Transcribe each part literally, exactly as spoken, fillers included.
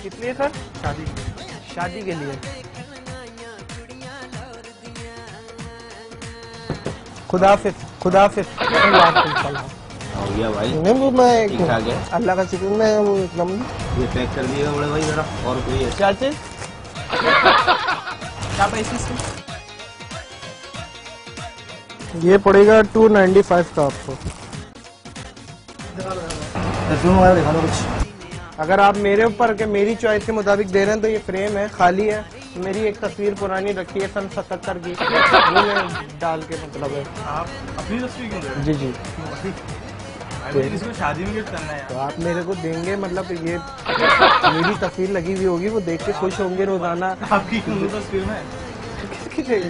किस लिए सर? शादी शादी के लिए। खुदाफिज खुदाफिज। हो गया भाई। नहीं वो मैं ठीक ठाक है, अल्लाह का शुक्र। मैं वो एकदम ये पैक कर दिएगा बड़े भाई जरा। और कोई है? क्या चीज? क्या पैसे इसके? ये पड़ेगा टू नाइन्टी फाइव का आपको। दिखा दो कुछ। अगर आप मेरे ऊपर के मेरी चॉइस के मुताबिक दे रहे हैं तो ये फ्रेम है, खाली है। मेरी एक तस्वीर पुरानी रखी है सन सतहत्तर की, वो मैं डाल के मतलब है। आप अपनी तस्वीर क्यों दे रहे हैं? जी जी। अरे किसी को शादी में गिफ्ट करना है तो आप मेरे को देंगे, मतलब ये मेरी तस्वीर लगी हुई होगी, वो देख के खुश होंगे रोजाना। आपकी क्यों तस्वीर में किसकी चाहिए?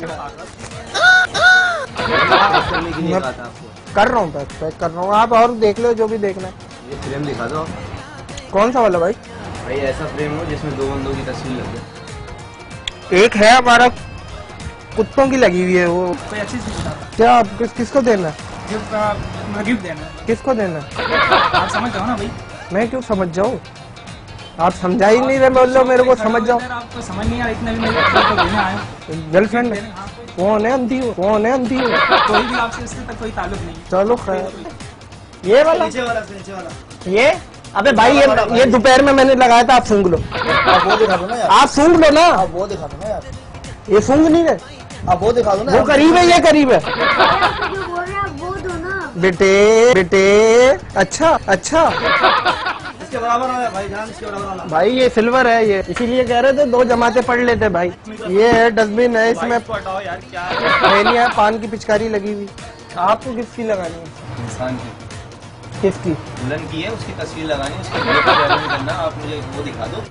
करने के लिए कहा था आपको। कर रहा हूँ, पैक पैक कर रहा हूँ। आप और देख लो जो भी देखना है। ये फ्रेम दिखा दो। कौन सा वाला भाई? भाई ऐसा फ्रेम हो जिसमें दो बंदों की तस्वीर लगे। एक है हमारा कुत्तों की लगी हुई है वो। कोई अच्छी चीज बता। क्या आप किस किसको देना है? गिफ्ट गिफ्ट देना है। किसको देना है? आप समझ जाओ ना भाई। मैं क्यों समझ जाऊँ? आप समझा ही नहीं रहे, बोल लो मेरे को समझ जाओ। आपको समझ नहीं आ रहा, इतना भी मेरे को देने आया। गर्लफ्रेंड कौन है? अंधी हो? कौन है अंधी हो? कोई भी आपसे इससे तक कोई ताल्लुक नहीं। चलो खैर। ये वाला नीचे वाला नीचे वाला ये अबे भाई ये ये दोपहर में मैंने लगाया था। आप सूंघ लो। आप वो दिखा दो ना यार। आप सूंघ लो ना। आप वो दिखा दो ना यार। ये सूंघ नहीं रहे। आप वो दिखा दो ना। वो करीब है, ये करीब है। जो बोल रहे हैं वो दो ना। बेटे बेटे अच्छा अच्छा इसके बराबर वाला भाई जान, इसके बराबर वाला। भाई ये सिल्वर है, ये इसीलिए कह रहे थे दो जमाते पढ़ लेते भाई। ये है डस्टबिन है, इसमें हटाओ यार, क्या है? थैलियां पान की पिचकारी लगी हुई। आपको किसकी लगानी है? इंसान की किसकी? दुल्हन की है, उसकी तस्वीर लगानी है, उसके लिए गारंटी करना। आप मुझे वो दिखा दो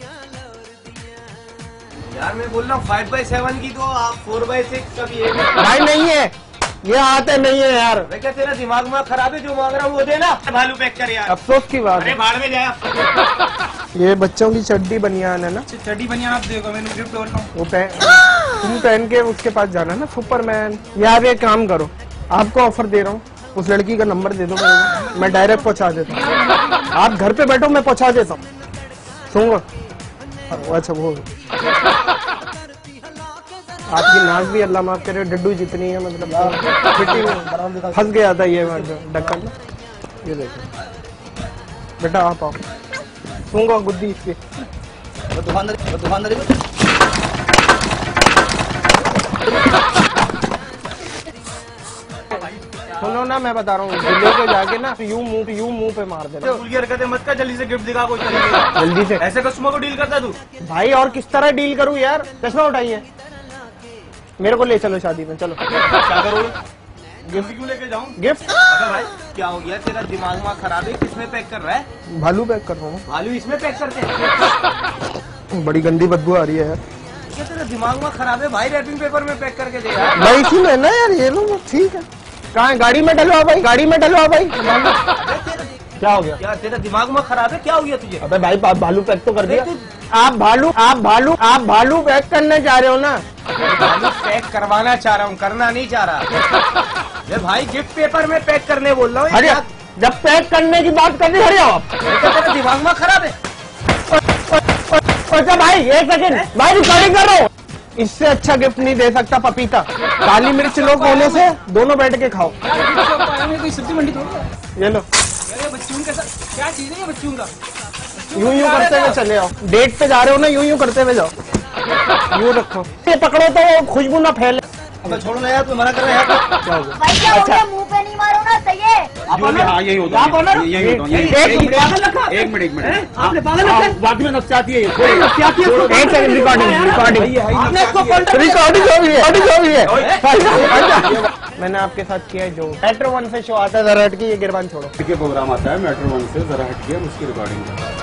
यार। मैं बोल रहा हूँ फाइव बाई सेवन की, तो आप फोर बाई सिक्स का भी है भाई नहीं है, ये आते नहीं है यार। मैं क्या तेरा दिमाग में खराब है? जो मांग रहा हूँ वो देना। भालू पैक कर यार। अफसोस की बात अरे है। भाड़ में जाए। ये बच्चों की चड्डी बनियान है ना, चड्डी बनियान आप देखो, मैंने गिफ्ट बोल रहा हूँ। वो पहन तुम पहन के उसके पास जाना ना, सुपरमैन। या आप एक काम करो, आपको ऑफर दे रहा हूँ, उस लड़की का नंबर दे दो मेरे को, मैं डायरेक्ट पहुंचा देता हूँ। आप घर पे बैठो, मैं पहुंचा देता हूँ। सुनो अच्छा वो आपकी नाक भी अल्लाह माफ करे डड्डू जितनी है, मतलब मिट्टी में फंस गया था ये ढक्कन। ये देखो बेटा, आप आओ। सूंगा गुद्दी इसकी। दुकानदारी दुकानदारी सुनो ना, मैं बता रहा हूँ, लेके जाके ना यूं मुंह यूं मुंह पे मार देना। भूल की हरकतें मत कर, जल्दी से गिफ्ट दिखा कोई तरीके। जल्दी से। ऐसे कस्टमर को डील करता तू? भाई और किस तरह डील करूँ यार? चश्मा उठाइए, मेरे को ले चलो शादी में। चलो क्या करोगे? गिफ्ट क्यों लेके जाऊँ? गिफ्ट। अबे भाई क्या हो गया? तेरा दिमाग में खराब है? किसमें पैक कर रहा है? भालू पैक कर रहा हूँ। भालू इसमें पैक करते हैं? बड़ी गंदी बदबू आ रही है यार। क्या तेरा दिमाग में खराब है भाई? रैपिंग पेपर में पैक करके दे यार। भाई इसी में ना यार, ये लो ठीक है। कहाँ है? गाड़ी में डलवा भाई, गाड़ी में डलवा भाई। क्या हो गया? क्या तेरा दिमाग में खराब है? क्या हो गया तुझे? अबे भाई आप भालू पैक तो कर दिया। आप भालू आप भालू आप भालू पैक करने जा रहे हो ना? भालू पैक करवाना चाह रहा हूँ, करना नहीं चाह रहा। ये भाई गिफ्ट पेपर में पैक करने बोल रहा हूँ। अरे जब पैक करने की बात करनी, हरे हो आप। तेरा दिमाग में खराब है? अच्छा भाई एक सेकंड, भाई रिकॉर्डिंग कर रहा हूँ। इससे अच्छा गिफ्ट नहीं दे सकता पपीता। काली मिर्च लो कोने से, दोनों बैठ के खाओ। कोई सब्जी मंडी थोड़ी है। ये लो, ये बच्चों का क्या चीज है? ये बच्चों का यूं यूं करते हुए चले आओ। डेट पे जा रहे हो ना, यूं यूं करते हुए जाओ। यूं रखो, ये पकड़ो तो वो खुशबू ना फैले। अबे छोड़ो ना यार, तू मना कर रहा है। क्या हो गया? भाई क्या हो गया? मुंह पे नहीं मारो ना, सही है। हाँ यही होता है, यही होता है। एक मिनट एक मिनट आपने पागल रखा? बाद में नफसियाती है, नफसियाती है। एक सेकंड, रिकॉर्डिंग रिकॉर्डिंग आपने इसको रिकॉर्डिंग हो रही है, रिकॉर्डिंग हो रही है। मैंने आपके साथ किया है जो मेट्रो वन से शो आता है, जरा हटके, ये गिरबान छोड़ो। प्रोग्राम आता है मेट्रो वन से, जरा हटके हम उसकी रिकॉर्डिंग करते हैं।